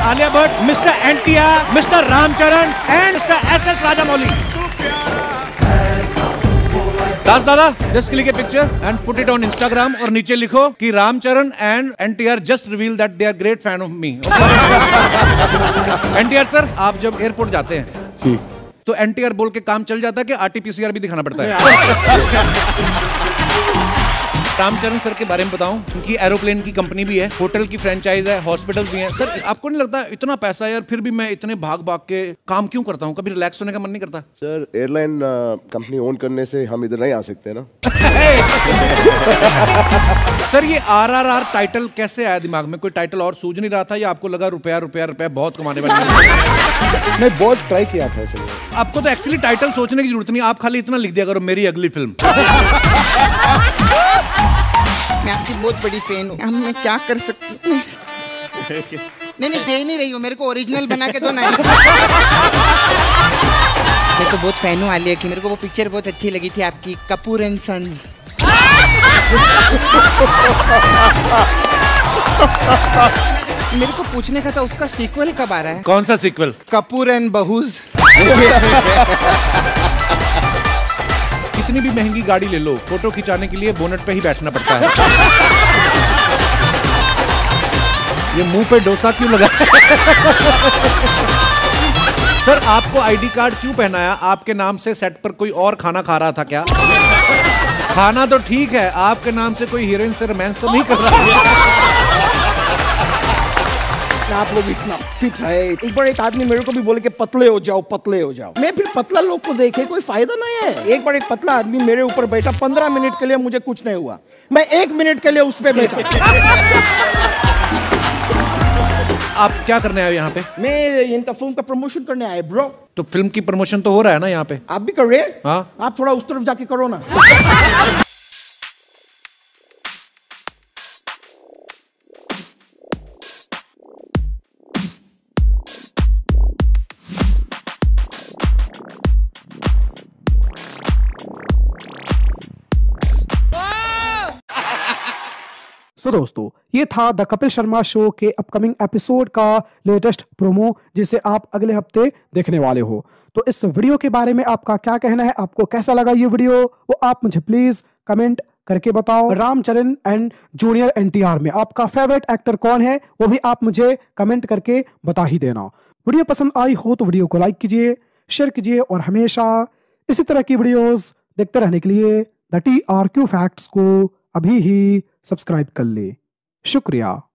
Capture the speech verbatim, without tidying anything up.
Alia Bhatt, mister NTR, mister Ramcharan and mister S S Rajamouli. Das दादा, just click a picture and put it on Instagram और नीचे लिखो कि Ramcharan and NTR just reveal that they are great fan of me. NTR sir, आप जब airport जाते हैं तो एनटीआर बोल के काम चल जाता है कि आरटीपीसीआर भी दिखाना पड़ता है? रामचरण सर के बारे में बताऊं, उनकी एरोप्लेन की कंपनी भी है, होटल की फ्रेंचाइज है, हॉस्पिटल भी है। सर आपको नहीं लगता इतना पैसा है यार, फिर भी मैं इतने भाग भाग के काम क्यों करता हूं? कभी रिलैक्स होने का मन नहीं करता? सर एयरलाइन कंपनी ओन करने से हम इधर नहीं आ सकते ना। सर ये आर आर आर टाइटल कैसे आया दिमाग में? कोई टाइटल और सूझ नहीं रहा था या आपको लगा रुपया रुपया रुपया बहुत कमाने वाली? मैं बहुत ट्राई किया था सर। आपको तो एक्चुअली टाइटल सोचने की जरूरत नहीं, आप खाली इतना लिख दिया करो, मेरी अगली फिल्म। मैं आपकी बहुत बड़ी फैन हूँ, मैं क्या कर सकती हूँ? नहीं नहीं दे नहीं रही हूँ, मेरे को ओरिजिनल बना के दो ना। मैं तो बहुत फैन हूँ आलिया की, मेरे को वो पिक्चर बहुत अच्छी लगी थी आपकी, कपूर एंड सन्स। मेरे को पूछने का था उसका सीक्वल कब आ रहा है? कौन सा सीक्वल? कपूर एंड बहूज। कितनी भी महंगी गाड़ी ले लो, फोटो खिंचाने के लिए बोनट पे ही बैठना पड़ता है। ये मुंह पे डोसा क्यों लगा? सर आपको आईडी कार्ड क्यों पहनाया? आपके नाम से सेट पर कोई और खाना खा रहा था क्या? खाना तो ठीक है, आपके नाम से कोई हीरोइन से रोमांस तो नहीं कर रहा है? आप लोग इतना फिट है, एक बार एक आदमी मेरे को भी बोले कि पतले हो जाओ पतले हो जाओ, मैं फिर पतला लोग को देखे कोई फायदा नहीं है। एक बार एक पतला आदमी मेरे ऊपर बैठा, पंद्रह मिनट के लिए मुझे कुछ नहीं हुआ, मैं एक मिनट के लिए उस पे बैठा। आप क्या करने आए यहाँ पे? मैं इनका फिल्म का प्रमोशन करने आए ब्रो। तो फिल्म की प्रमोशन तो हो रहा है ना यहाँ पे? आप भी कर रहे हैं? हाँ। आप थोड़ा उस तरफ जाके करो ना। तो दोस्तों ये था द कपिल शर्मा शो के अपकमिंग एपिसोड का लेटेस्ट प्रोमो, जिसे आप अगले हफ्ते देखने वाले हो। तो इस वीडियो के बारे में आपका क्या कहना है? आपको कैसा लगा ये वीडियो, वो आप मुझे प्लीज कमेंट करके बताओ। रामचरण एंड जूनियर एनटीआर में आपका फेवरेट एक्टर कौन है, वो भी आप मुझे कमेंट करके बता ही देना। वीडियो पसंद आई हो तो वीडियो को लाइक कीजिए, शेयर कीजिए और हमेशा इसी तरह की वीडियोस देखते रहने के लिए the T R Q facts को अभी ही सब्सक्राइब कर ले। शुक्रिया।